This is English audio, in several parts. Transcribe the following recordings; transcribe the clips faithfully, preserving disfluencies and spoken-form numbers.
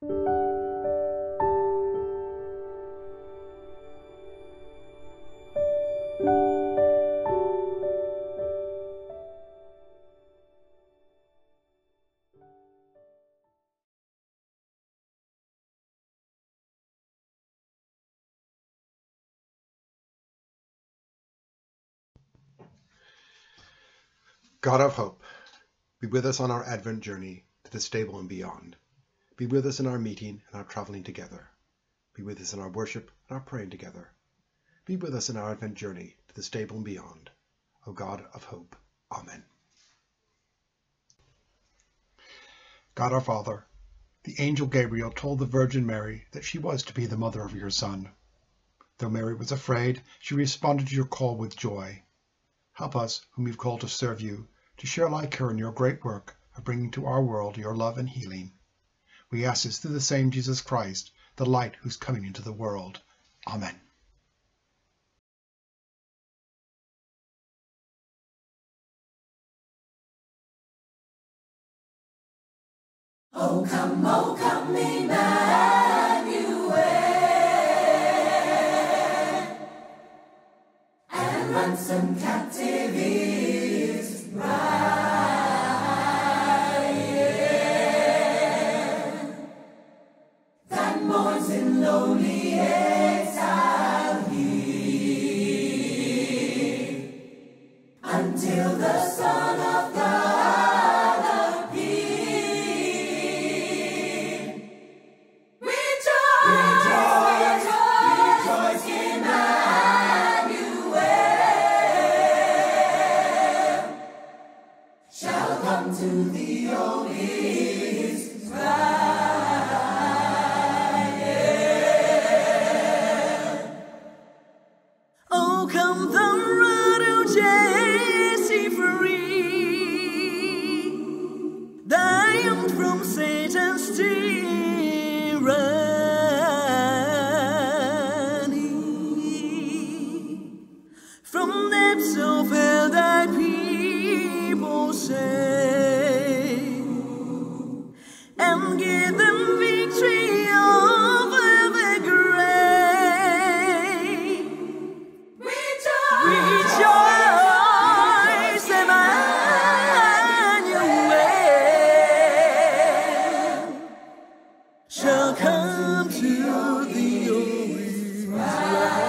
God of hope, be with us on our Advent journey to the stable and beyond. Be with us in our meeting and our traveling together. Be with us in our worship and our praying together. Be with us in our Advent journey to the stable and beyond. O God of hope. Amen. God our Father, the angel Gabriel told the Virgin Mary that she was to be the mother of your Son. Though Mary was afraid, she responded to your call with joy. Help us, whom you've called to serve you, to share like her in your great work of bringing to our world your love and healing. We ask this through the same Jesus Christ, the light who's coming into the world. Amen. Oh come, oh come, Emmanuel, and ransom captive Israel. That mourns in lonely exile here, until the Son of God appear. Rejoice, rejoice, rejoice, Emmanuel shall come to thee, O Israel. Oh, come thou Rod of Jesse free, thine from Satan's tyranny. From depths of hell thy people save, and give them victory over the grave. Rejoice, Emmanuel shall come to thee, O Israel.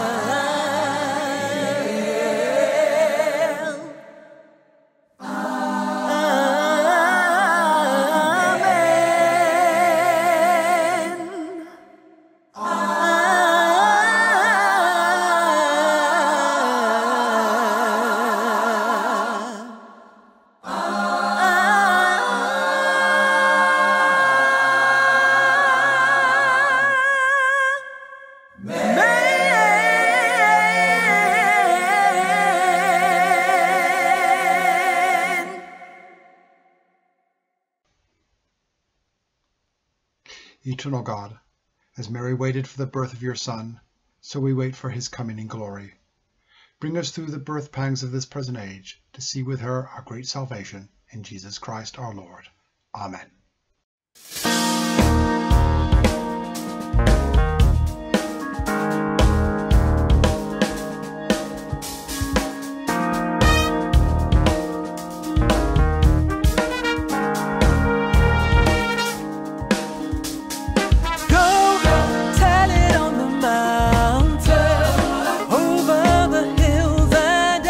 Eternal God, as Mary waited for the birth of your Son, so we wait for his coming in glory. Bring us through the birth pangs of this present age to see with her our great salvation in Jesus Christ our Lord. Amen.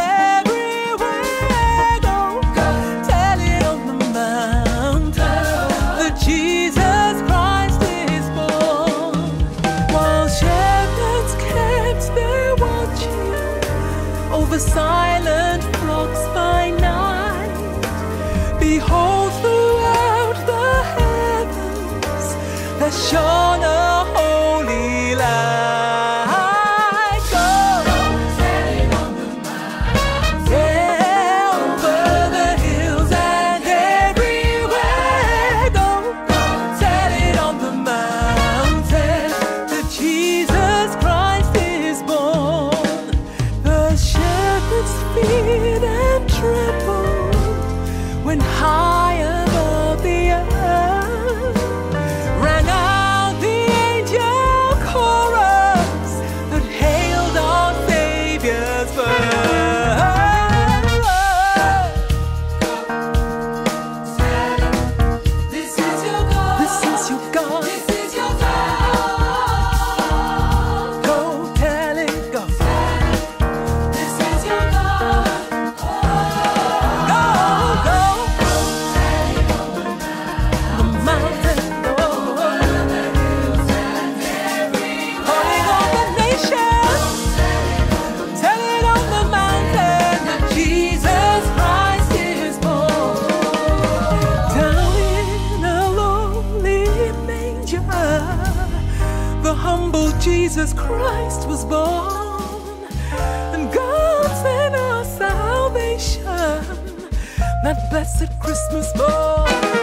Tell it on the mountain. Jesus Christ was born, and God's in our salvation, that blessed Christmas morn.